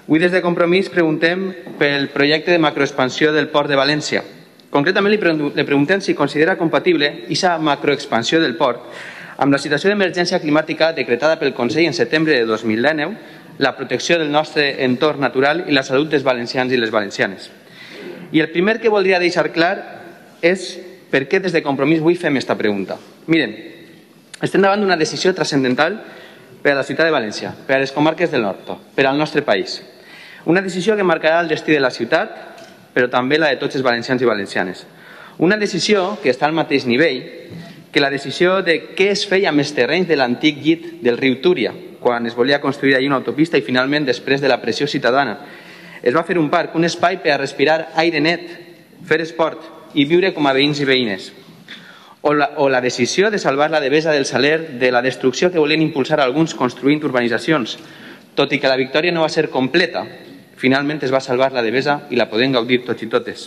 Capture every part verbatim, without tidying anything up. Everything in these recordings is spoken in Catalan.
Avui des de Compromís preguntem pel projecte de macroexpansió del port de València. Concretament li preguntem si considera compatible aquesta macroexpansió del port amb la situació d'emergència climàtica decretada pel Consell en setembre de dos mil dinou, la protecció del nostre entorn natural i la salut dels valencians i les valencianes. I el primer que voldria deixar clar és per què des de Compromís avui fem aquesta pregunta. Miren, estem davant d'una decisió transcendental per a la ciutat de València, per a les comarques del nord, per al nostre país. Una decisió que marcarà el destí de la ciutat, però també la de tots els valencians i valencianes. Una decisió que està al mateix nivell que la decisió de què es feia amb els terrenys de l'antic llit del riu Túria, quan es volia construir allà una autopista i finalment, després de la pressió ciutadana, es va fer un parc, un espai per a respirar aire net, fer esport i viure com a veïns i veïnes. O la, o la decisió de salvar la devesa del Saler de la destrucció que volien impulsar alguns construint urbanitzacions. Tot i que la victòria no va ser completa, finalment es va salvar la devesa i la podem gaudir tots i totes.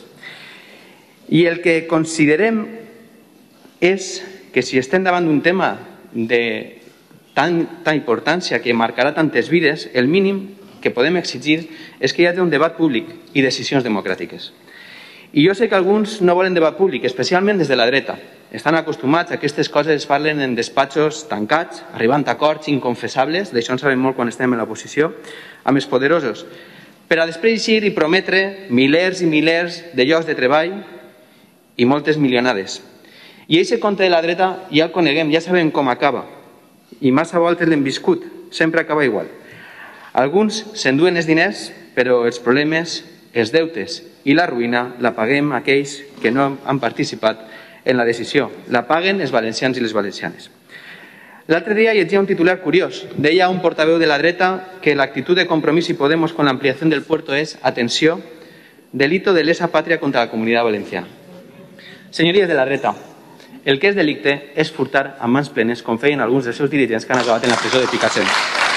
I el que considerem és que si estem davant d'un tema de tanta importància que marcarà tantes vides, el mínim que podem exigir és que hi hagi un debat públic i decisions democràtiques. I jo sé que alguns no volen debat públic, especialment des de la dreta. Estan acostumats a que aquestes coses es parlen en despatxos tancats, arribant a acords inconfessables, d'això en sabem molt quan estem en l'oposició, amb els poderosos, per a després eixir i prometre milers i milers de llocs de treball i moltes milionades. I aquest conte de la dreta ja el coneguem, ja sabem com acaba, i massa voltes l'hem viscut, sempre acaba igual. Alguns s'enduen els diners, però els problemes, els deutes i la ruïna la paguem aquells que no han participat en la decisió. La paguen els valencians i les valencianes. L'altre dia llegia un titular curiós. Deia un portaveu de la dreta que l'actitud de Compromís y Podemos con la ampliación del puerto es, atenció, delito de lesa patria contra la comunidad valenciana. Senyories de la dreta, el que és delicte és furtar a mans plenes, com feien alguns dels seus dirigents que han acabat en la presó de Picassent.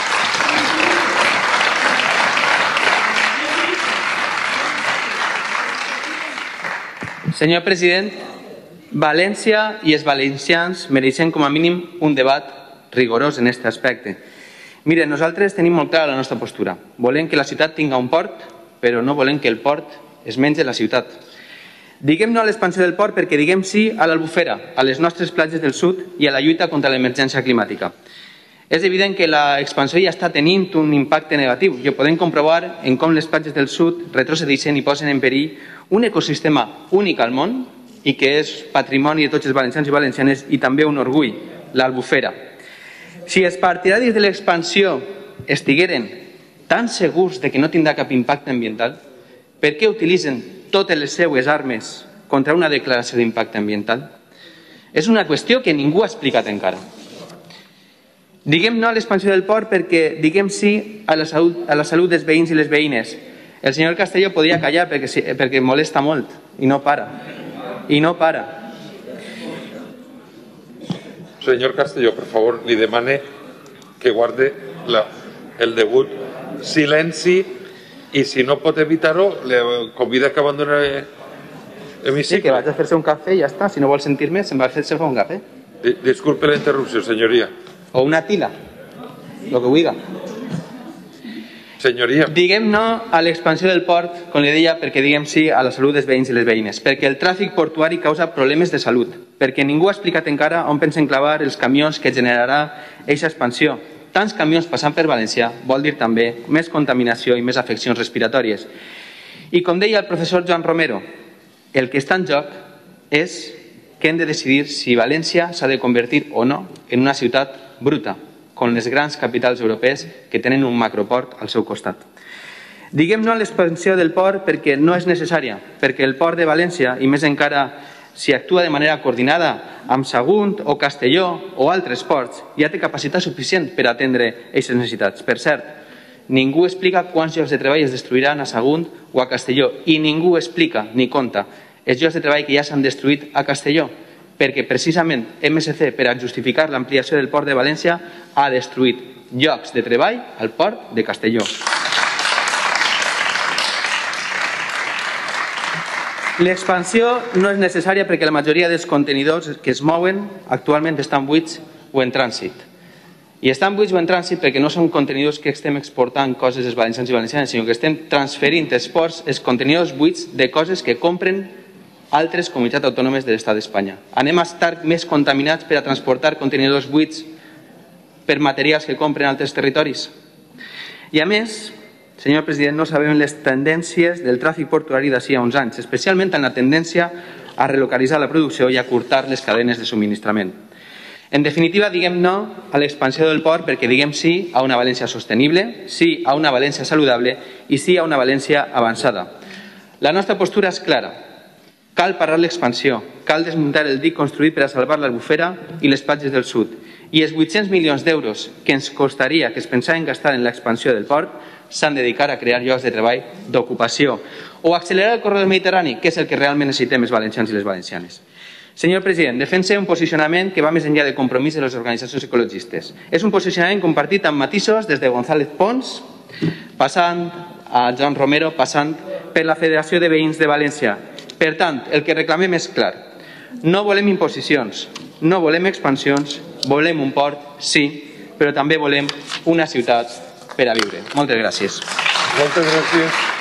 Senyor president, València i els valencians mereixen com a mínim un debat rigorós en aquest aspecte. Mire, nosaltres tenim molt clara la nostra postura. Volem que la ciutat tingui un port, però no volem que el port es mengi la ciutat. Diguem no a l'expansió del port perquè diguem sí a l'Albufera, a les nostres platges del sud i a la lluita contra l'emergència climàtica. És evident que l'expansió ja està tenint un impacte negatiu i ho podem comprovar en com les platges del sud retrocedeixen i posen en perill un ecosistema únic al món i que és patrimoni de tots els valencians i valencianes i també un orgull, l'Albufera. Si els partidaris de l'expansió estigueren tan segurs de que no tindrà cap impacte ambiental, per què utilitzen totes les seues armes contra una declaració d'impacte ambiental? És una qüestió que ningú ha explicat encara. Diguem no a l'expansió del port perquè diguem sí a la salut, a la salut dels veïns i les veïnes. El senyor Castelló podria callar perquè, perquè molesta molt i no para. I no para. Señor Castelló, por favor, li demane que guarde la, el degut silenci i si no pot evitar-ho, le convida que abandoni l'hemicicle. Sí, que vaig a fer-se un cafè i ja està. Si no vol sentir més, se'n va a fer-se un cafè. Disculpe la interrupció, senyoria. O una tila, lo que vulga. Senyoria. Diguem no a l'expansió del port, com li deia, perquè diguem sí a la salut dels veïns i les veïnes, perquè el tràfic portuari causa problemes de salut, perquè ningú ha explicat encara on pensen clavar els camions que generarà aquesta expansió. Tants camions passant per València vol dir també més contaminació i més afeccions respiratòries. I com deia el professor Joan Romero, el que està en joc és que hem de decidir si València s'ha de convertir o no en una ciutat bruta, com les grans capitals europees que tenen un macroport al seu costat. Diguem no a l'expansió del port perquè no és necessària, perquè el port de València, i més encara si actua de manera coordinada amb Sagunt o Castelló o altres ports, ja té capacitat suficient per atendre aquestes necessitats. Per cert, ningú explica quants llocs de treball es destruiran a Sagunt o a Castelló i ningú explica ni compta els llocs de treball que ja s'han destruït a Castelló, perquè precisament M S C, per a justificar l'ampliació del port de València, ha destruït llocs de treball al port de Castelló. L'expansió no és necessària perquè la majoria dels contenidors que es mouen actualment estan buits o en trànsit. I estan buits o en trànsit perquè no són contenidors que estem exportant coses dels valencians i valencianes, sinó que estem transferint els ports, els contenidors buits de coses que compren altres comunitats autònomes de l'estat d'Espanya. Anem a estar més contaminats per a transportar contenidors buits per materials que compren altres territoris. I a més, senyor president, no sabem les tendències del tràfic portuari d'ací a uns anys, especialment en la tendència a relocalitzar la producció i a curtar les cadenes de subministrament. En definitiva, diguem no a l'expansió del port perquè diguem sí a una València sostenible, sí a una València saludable i sí a una València avançada. La nostra postura és clara. Cal parar l'expansió, cal desmuntar el dic construït per a salvar l'Albufera i les platges del sud. I els vuit-cents milions d'euros que ens costaria que es pensaven gastar en l'expansió del port s'han de dedicar a crear llocs de treball, d'ocupació o a accelerar el corredor mediterrani, que és el que realment necessitem els valencians i les valencianes. Senyor president, defensa un posicionament que va més enllà del compromís de les organitzacions ecologistes. És un posicionament compartit amb matisos des de González Pons, passant a Joan Romero, passant per la Federació de Veïns de València. Per tant, el que reclamem és clar. No volem imposicions, no volem expansions, volem un port, sí, però també volem una ciutat per a viure. Moltes gràcies. Moltes gràcies.